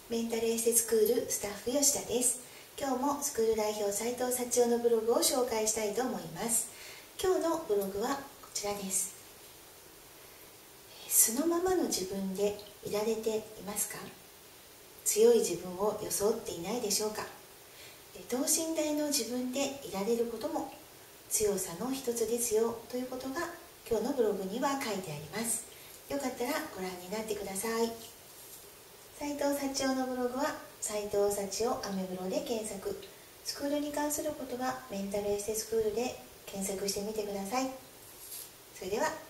メンタルエステスクールスタッフ吉田です。今日もスクール代表斉藤幸男のブログを紹介したいと思います。今日のブログはこちらです。素のままの自分でいられていますか？強い自分を装っていないでしょうか？等身大の自分でいられることも強さの一つですよということが今日のブログには書いてあります。よかったらご覧になってください。斉藤幸男のブログは斉藤幸男アメブロで検索、スクールに関することはメンタルエステスクールで検索してみてください。それでは